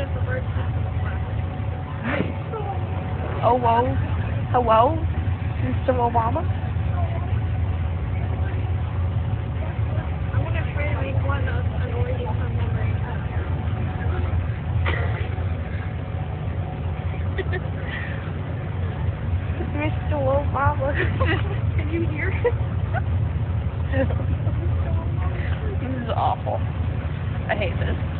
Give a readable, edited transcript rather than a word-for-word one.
Hello? Hello? Mr. Obama? I'm gonna try to make one of an origin from memory. Mr. Obama. Can you hear it? This is awful. I hate this.